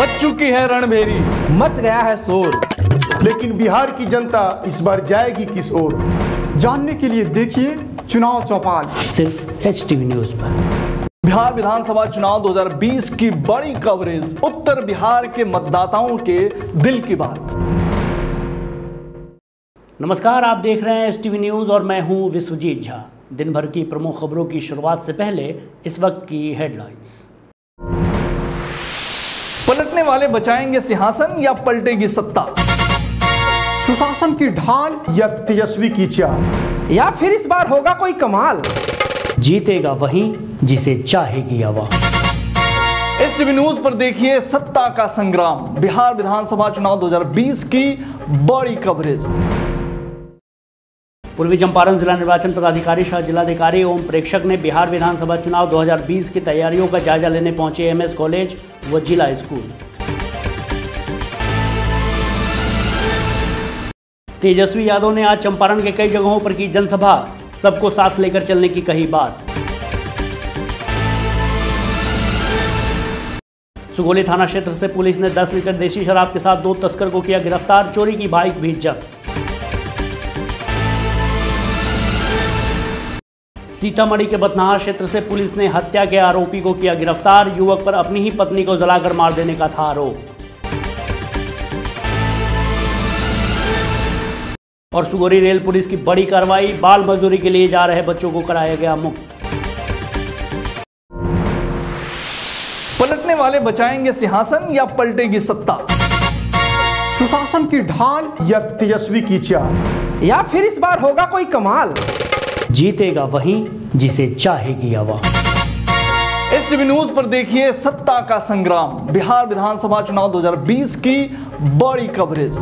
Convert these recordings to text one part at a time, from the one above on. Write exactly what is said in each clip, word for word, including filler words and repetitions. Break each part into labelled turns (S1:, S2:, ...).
S1: बच चुकी है रणभेरी,
S2: मच गया है शोर,
S3: लेकिन बिहार की जनता इस बार जाएगी किस ओर?
S2: जानने के लिए देखिए चुनाव चौपाल
S4: सिर्फ एच टी वी न्यूज पर।
S1: बिहार विधानसभा चुनाव दो हज़ार बीस की बड़ी कवरेज, उत्तर बिहार के मतदाताओं के दिल की बात।
S4: नमस्कार, आप देख रहे हैं एच टी वी न्यूज और मैं हूं विश्वजीत झा। दिन भर की प्रमुख खबरों की शुरुआत से पहले इस वक्त की हेडलाइंस।
S1: पलटने वाले बचाएंगे सिंहासन या पलटेगी सत्ता?
S3: सुशासन की ढाल या तेजस्वी की चाल?
S2: या फिर इस बार होगा कोई कमाल?
S4: जीतेगा वही जिसे चाहेगी हवा।
S1: एच टी वी न्यूज पर देखिए सत्ता का संग्राम, बिहार विधानसभा चुनाव दो हज़ार बीस की बड़ी कवरेज।
S4: पूर्वी चंपारण जिला निर्वाचन पदाधिकारी सह जिलाधिकारी एवं प्रेक्षक ने बिहार विधानसभा चुनाव दो हज़ार बीस की तैयारियों का जायजा लेने पहुंचे एम एस कॉलेज व जिला स्कूल। तेजस्वी यादव ने आज चंपारण के कई जगहों पर की जनसभा, सबको साथ लेकर चलने की कही बात। सुगोली थाना क्षेत्र से पुलिस ने दस लीटर देशी शराब के साथ दो तस्कर को किया गिरफ्तार, चोरी की बाइक भी जब्त। सीतामढ़ी के बथनाहा क्षेत्र से पुलिस ने हत्या के आरोपी को किया गिरफ्तार, युवक पर अपनी ही पत्नी को जलाकर मार देने का था आरोप। और सुगोली रेल पुलिस की बड़ी कार्रवाई, बाल मजदूरी के लिए जा रहे बच्चों को कराया गया मुक्त।
S1: पलटने वाले बचाएंगे सिंहासन या पलटेगी सत्ता?
S3: सुशासन की ढाल या तेजस्वी की चाल?
S2: या फिर इस बार होगा कोई कमाल?
S4: जीतेगा वही जिसे चाहेगी हवा।
S1: एच टी वी न्यूज पर देखिए सत्ता का संग्राम, बिहार विधानसभा चुनाव दो हज़ार बीस की बड़ी कवरेज।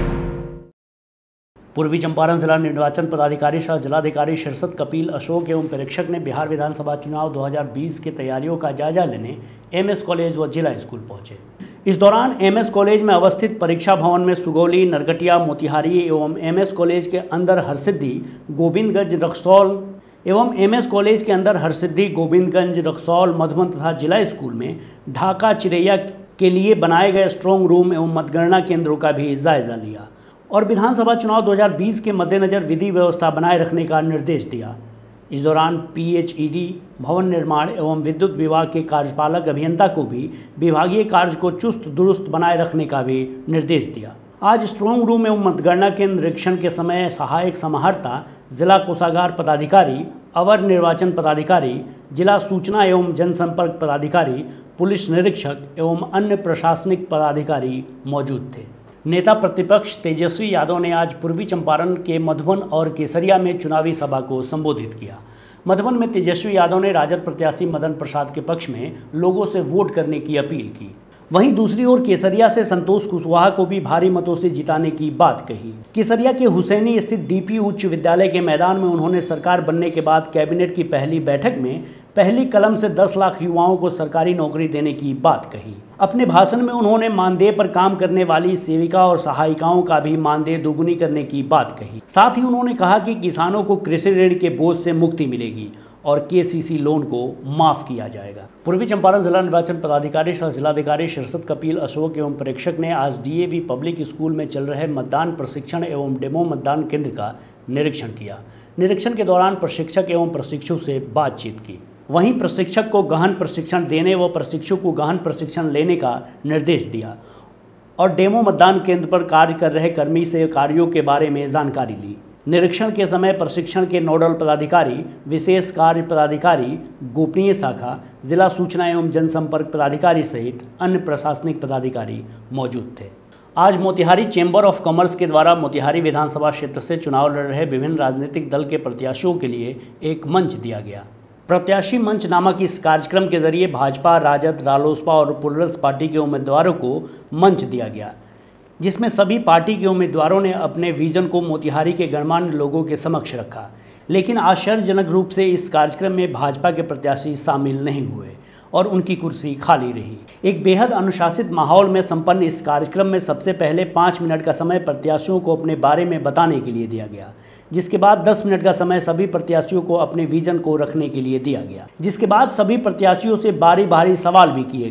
S4: पूर्वी चंपारण जिला निर्वाचन पदाधिकारी सह जिलाधिकारी शीर्षत कपिल अशोक एवं प्रेक्षक ने बिहार विधानसभा चुनाव दो हज़ार बीस की तैयारियों का जायजा लेने एम एस कॉलेज व जिला स्कूल पहुंचे। इस दौरान एम एस कॉलेज में अवस्थित परीक्षा भवन में सुगौली, नरकटिया, मोतिहारी एवं एम एस कॉलेज के अंदर हरसिद्धि, गोविंदगंज, रक्सौल एवं एम एस कॉलेज के अंदर हरसिद्धि, गोविंदगंज, रक्सौल, मधुबन तथा जिला स्कूल में ढाका चिरैया के लिए बनाए गए स्ट्रॉन्ग रूम एवं मतगणना केंद्रों का भी जायजा लिया और विधानसभा चुनाव दो हज़ार बीस के मद्देनजर विधि व्यवस्था बनाए रखने का निर्देश दिया। इस दौरान पी एच ई डी, भवन निर्माण एवं विद्युत विभाग के कार्यपालक अभियंता को भी विभागीय कार्य को चुस्त दुरुस्त बनाए रखने का भी निर्देश दिया। आज स्ट्रॉन्ग रूम एवं मतगणना के निरीक्षण के समय सहायक समाहर्ता, जिला कोषागार पदाधिकारी, अवर निर्वाचन पदाधिकारी, जिला सूचना एवं जनसंपर्क पदाधिकारी, पुलिस निरीक्षक एवं अन्य प्रशासनिक पदाधिकारी मौजूद थे। नेता प्रतिपक्ष तेजस्वी यादव ने आज पूर्वी चंपारण के मधुबन और केसरिया में चुनावी सभा को संबोधित किया। मधुबन में तेजस्वी यादव ने राजद प्रत्याशी मदन प्रसाद के पक्ष में लोगों से वोट करने की अपील की। वहीं दूसरी ओर केसरिया से संतोष कुशवाहा को भी भारी मतों से जिताने की बात कही। केसरिया के हुसैनी स्थित डी पी उच्च विद्यालय के मैदान में उन्होंने सरकार बनने के बाद कैबिनेट की पहली बैठक में पहली कलम से दस लाख युवाओं को सरकारी नौकरी देने की बात कही। अपने भाषण में उन्होंने मानदेय पर काम करने वाली सेविका और सहायिकाओं का भी मानदेय दोगुनी करने की बात कही। साथ ही उन्होंने कहा कि किसानों को कृषि ऋण के बोझ से मुक्ति मिलेगी और के सी सी लोन को माफ किया जाएगा। पूर्वी चंपारण जिला निर्वाचन पदाधिकारी सह जिलाधिकारी शीर्षत कपिल अशोक एवं प्रेक्षक ने आज D A V public school में चल रहे मतदान प्रशिक्षण एवं डेमो मतदान केंद्र का निरीक्षण किया। निरीक्षण के दौरान प्रशिक्षक एवं प्रशिक्षु से बातचीत की। वहीं प्रशिक्षक को गहन प्रशिक्षण देने व प्रशिक्षु को गहन प्रशिक्षण लेने का निर्देश दिया और डेमो मतदान केंद्र पर कार्य कर रहे कर्मी से कार्यों के बारे में जानकारी ली। निरीक्षण के समय प्रशिक्षण के नोडल पदाधिकारी, विशेष कार्य पदाधिकारी, गोपनीय शाखा, जिला सूचना एवं जनसंपर्क पदाधिकारी सहित अन्य प्रशासनिक पदाधिकारी मौजूद थे। आज मोतिहारी चेंबर ऑफ कॉमर्स के द्वारा मोतिहारी विधानसभा क्षेत्र से चुनाव लड़ रहे विभिन्न राजनीतिक दल के प्रत्याशियों के लिए एक मंच दिया गया। प्रत्याशी मंच नामक इस कार्यक्रम के जरिए भाजपा, राजद, रालोसपा और प्लुरल्स पार्टी के उम्मीदवारों को मंच दिया गया, जिसमें सभी पार्टी के उम्मीदवारों ने अपने विजन को मोतिहारी के गणमान्य लोगों के समक्ष रखा। लेकिन आश्चर्यजनक रूप से इस कार्यक्रम में भाजपा के प्रत्याशी शामिल नहीं हुए और उनकी कुर्सी खाली रही। एक बेहद अनुशासित माहौल में संपन्न इस कार्यक्रम में सबसे पहले पाँच मिनट का समय प्रत्याशियों को अपने बारे में बताने के लिए दिया गया, जिसके बाद दस मिनट का समय सभी प्रत्याशियों को अपने विजन को रखने के लिए दिया गया, जिसके बाद सभी प्रत्याशियों से बारी बारी सवाल भी किए गए,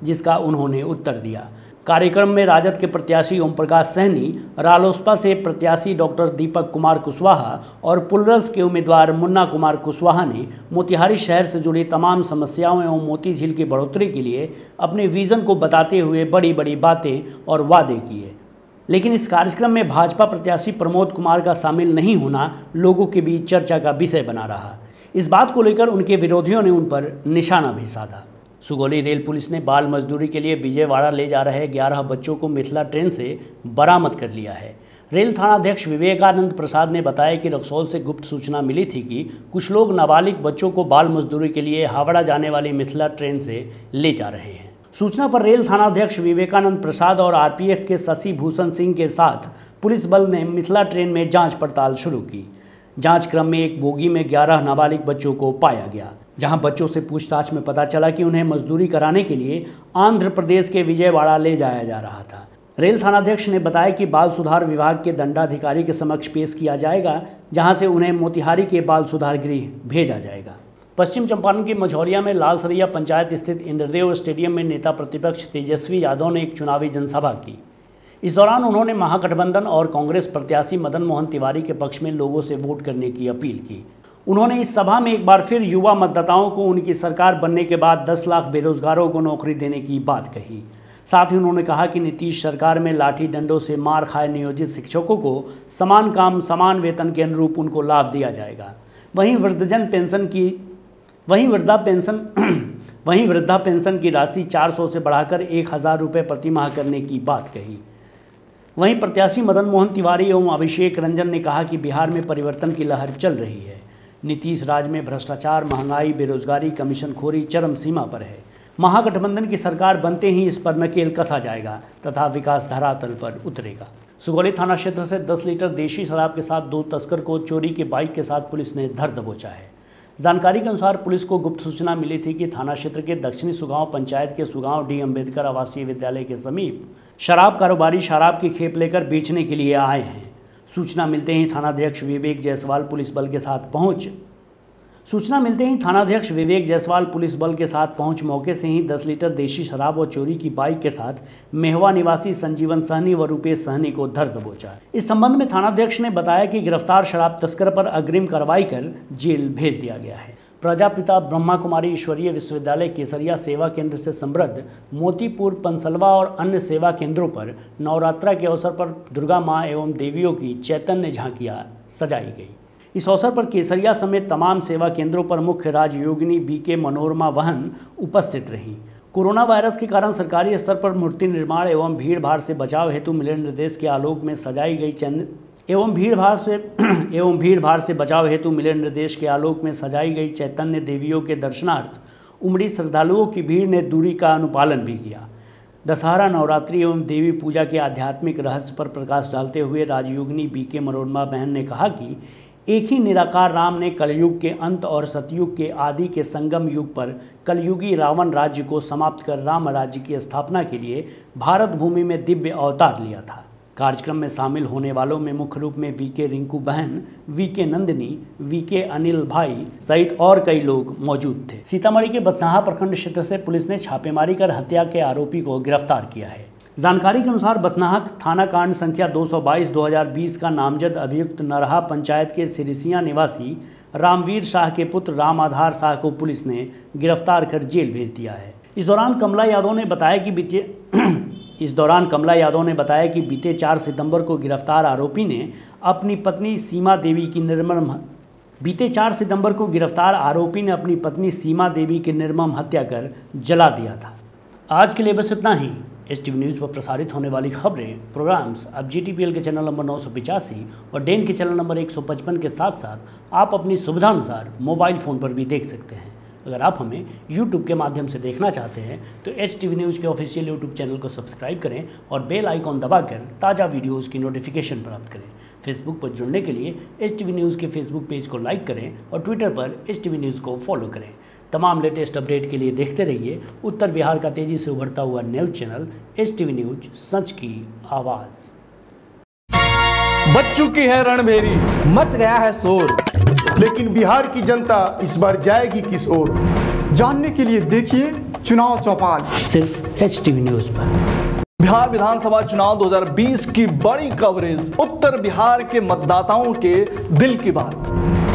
S4: जिसका उन्होंने उत्तर दिया। कार्यक्रम में राजद के प्रत्याशी ओम प्रकाश सहनी, रालोसपा से प्रत्याशी डॉक्टर दीपक कुमार कुशवाहा और पुलरल्स के उम्मीदवार मुन्ना कुमार कुशवाहा ने मोतिहारी शहर से जुड़ी तमाम समस्याओं एवं मोती झील की बढ़ोतरी के लिए अपने विजन को बताते हुए बड़ी बड़ी बातें और वादे किए। लेकिन इस कार्यक्रम में भाजपा प्रत्याशी प्रमोद कुमार का शामिल नहीं होना लोगों के बीच चर्चा का विषय बना रहा। इस बात को लेकर उनके विरोधियों ने उन पर निशाना भी साधा। सुगौली रेल पुलिस ने बाल मजदूरी के लिए विजयवाड़ा ले जा रहे ग्यारह बच्चों को मिथिला ट्रेन से बरामद कर लिया है। रेल थानाध्यक्ष विवेकानंद प्रसाद ने बताया कि रक्सौल से गुप्त सूचना मिली थी कि कुछ लोग नाबालिग बच्चों को बाल मजदूरी के लिए हावड़ा जाने वाली मिथिला ट्रेन से ले जा रहे हैं। सूचना पर रेल थानाध्यक्ष विवेकानंद प्रसाद और आरपीएफ के शशि भूषण सिंह के साथ पुलिस बल ने मिथिला ट्रेन में जांच पड़ताल शुरू की। जांच क्रम में एक बोगी में ग्यारह नाबालिग बच्चों को पाया गया, जहां बच्चों से पूछताछ में पता चला कि उन्हें मजदूरी कराने के लिए आंध्र प्रदेश के विजयवाड़ा ले जाया जा रहा था। रेल थानाध्यक्ष ने बताया कि बाल सुधार विभाग के दंडाधिकारी के समक्ष पेश किया जाएगा, जहां से उन्हें मोतिहारी के बाल सुधार गृह भेजा जाएगा। पश्चिम चंपारण के मझौलिया में लालसरिया पंचायत स्थित इंद्रदेव स्टेडियम में नेता प्रतिपक्ष तेजस्वी यादव ने एक चुनावी जनसभा की। इस दौरान उन्होंने महागठबंधन और कांग्रेस प्रत्याशी मदन मोहन तिवारी के पक्ष में लोगों से वोट करने की अपील की। उन्होंने इस सभा में एक बार फिर युवा मतदाताओं को उनकी सरकार बनने के बाद दस लाख बेरोजगारों को नौकरी देने की बात कही। साथ ही उन्होंने कहा कि नीतीश सरकार में लाठी डंडों से मार खाए नियोजित शिक्षकों को समान काम समान वेतन के अनुरूप उनको लाभ दिया जाएगा। वहीं वृद्धजन पेंशन की वहीं वृद्धा पेंशन वहीं वृद्धा पेंशन की राशि चार सौ से बढ़ाकर एक हज़ार रुपये प्रति माह करने की बात कही। वहीं प्रत्याशी मदन मोहन तिवारी एवं अभिषेक रंजन ने कहा कि बिहार में परिवर्तन की लहर चल रही है। नीतीश राज में भ्रष्टाचार, महंगाई, बेरोजगारी, कमीशनखोरी चरम सीमा पर है। महागठबंधन की सरकार बनते ही इस पर नकेल कसा जाएगा तथा विकास धरातल पर उतरेगा। सुगौली थाना क्षेत्र से दस लीटर देशी शराब के साथ दो तस्कर को चोरी के बाइक के साथ पुलिस ने धर दबोचा है। जानकारी के अनुसार पुलिस को गुप्त सूचना मिली थी कि थाना क्षेत्र के दक्षिणी सुगांव पंचायत के सुगांव डी अम्बेडकर आवासीय विद्यालय के समीप शराब कारोबारी शराब की खेप लेकर बेचने के लिए आए हैं। सूचना मिलते ही थानाध्यक्ष विवेक जायसवाल पुलिस बल के साथ पहुंच सूचना मिलते ही थानाध्यक्ष विवेक जायसवाल पुलिस बल के साथ पहुंच मौके से ही दस लीटर देशी शराब और चोरी की बाइक के साथ मेहवा निवासी संजीवन सहनी व रुपेश सहनी को धर दबोचा। इस संबंध में थानाध्यक्ष ने बताया कि गिरफ्तार शराब तस्कर पर अग्रिम कार्रवाई कर जेल भेज दिया गया है। प्रजापिता ब्रह्मा कुमारी ईश्वरीय विश्वविद्यालय केसरिया सेवा केंद्र से समृद्ध मोतीपुर, पंसलवा और अन्य सेवा केंद्रों पर नवरात्रा के अवसर पर दुर्गा माँ एवं देवियों की चैतन्य झांकियाँ सजाई गई। इस अवसर पर केसरिया समेत तमाम सेवा केंद्रों पर मुख्य राजयोगिनी बी के मनोरमा वहन उपस्थित रहीं। कोरोना वायरस के कारण सरकारी स्तर पर मूर्ति निर्माण एवं भीड़ भाड़ से बचाव हेतु मिले निर्देश के आलोक में सजाई गई चंद एवं भीड़ भाड़ से एवं भीड़ भाड़ से बचाव हेतु मिले निर्देश के आलोक में सजाई गई चैतन्य देवियों के दर्शनार्थ उमड़ी श्रद्धालुओं की भीड़ ने दूरी का अनुपालन भी किया। दशहरा, नवरात्रि एवं देवी पूजा के आध्यात्मिक रहस्य पर प्रकाश डालते हुए राजयोगिनी बी के मनोरमा बहन ने कहा कि एक ही निराकार राम ने कलयुग के अंत और सतयुग के आदि के संगम युग पर कलयुगी रावण राज्य को समाप्त कर राम राज्य की स्थापना के लिए भारत भूमि में दिव्य अवतार लिया था। कार्यक्रम में शामिल होने वालों में मुख्य रूप में वी के रिंकू बहन, वी के नंदिनी, वी के अनिल भाई सहित और कई लोग मौजूद थे। सीतामढ़ी के बथनाहा प्रखंड क्षेत्र से पुलिस ने छापेमारी कर हत्या के आरोपी को गिरफ्तार किया है। जानकारी के अनुसार बथनाहा थाना कांड संख्या दो सौ बाईस दो हज़ार बीस का नामजद अभियुक्त नरहा पंचायत के सिरिसिया निवासी रामवीर शाह के पुत्र राम आधार शाह को पुलिस ने गिरफ्तार कर जेल भेज दिया है। इस दौरान कमला यादव ने बताया कि बीते इस दौरान कमला यादव ने बताया कि बीते चार सितंबर को गिरफ्तार आरोपी ने अपनी पत्नी सीमा देवी की निर्मम बीते चार सितंबर को गिरफ्तार आरोपी ने अपनी पत्नी सीमा देवी की निर्मम हत्या कर जला दिया था। आज के लिए बस इतना ही। एस टी वी न्यूज़ पर प्रसारित होने वाली खबरें, प्रोग्राम्स अब जी टी पी एल के चैनल नंबर नौ सौ पिचासी और डेन के चैनल नंबर एक सौ पचपन के साथ साथ आप अपनी सुविधानुसार मोबाइल फ़ोन पर भी देख सकते हैं। अगर आप हमें यूट्यूब के माध्यम से देखना चाहते हैं तो एच टी वी न्यूज़ के ऑफिशियल यूट्यूब चैनल को सब्सक्राइब करें और बेल आइकॉन दबाकर ताज़ा वीडियोज़ की नोटिफिकेशन प्राप्त करें। फेसबुक पर जुड़ने के लिए एच टी वी न्यूज़ के फेसबुक पेज को लाइक करें और ट्विटर पर एच टी वी न्यूज़ को फॉलो करें। तमाम लेटेस्ट अपडेट के लिए देखते रहिए उत्तर बिहार का तेजी से उभरता हुआ news channel H T V news, सच की आवाज़।
S1: बच चुकी है रणभेरी,
S2: मच गया है शोर,
S3: लेकिन बिहार की जनता इस बार जाएगी किस ओर?
S2: जानने के लिए देखिए चुनाव चौपाल।
S4: सिर्फ एच टी वी न्यूज़ पर।
S1: बिहार विधानसभा चुनाव दो हज़ार बीस की बड़ी कवरेज, उत्तर बिहार के मतदाताओं के दिल की बात।